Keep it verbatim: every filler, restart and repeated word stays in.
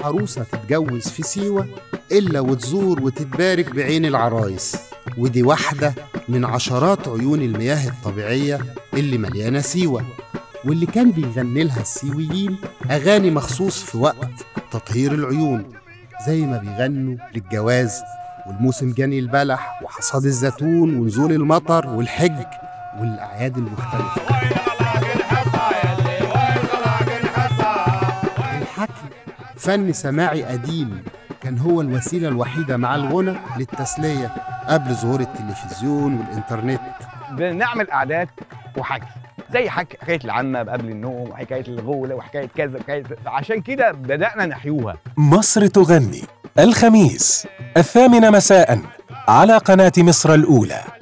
عروسة تتجوز في سيوة إلا وتزور وتتبارك بعين العرايس، ودي واحدة من عشرات عيون المياه الطبيعية اللي مليانة سيوة، واللي كان بيغني لها السيويين أغاني مخصوص في وقت تطهير العيون، زي ما بيغنوا للجواز والموسم جني البلح وحصاد الزيتون ونزول المطر والحج والأعياد المختلفة. الحكي فن سماعي قديم، كان هو الوسيلة الوحيدة مع الغنى للتسلية قبل ظهور التلفزيون والإنترنت. بنعمل قعدات وحكي زي حكي حكاية العمة قبل النوم وحكاية الغولة وحكاية كذا وحكاية، عشان كده بدأنا نحيوها. مصر تغني الخميس الثامنة مساء على قناة مصر الأولى.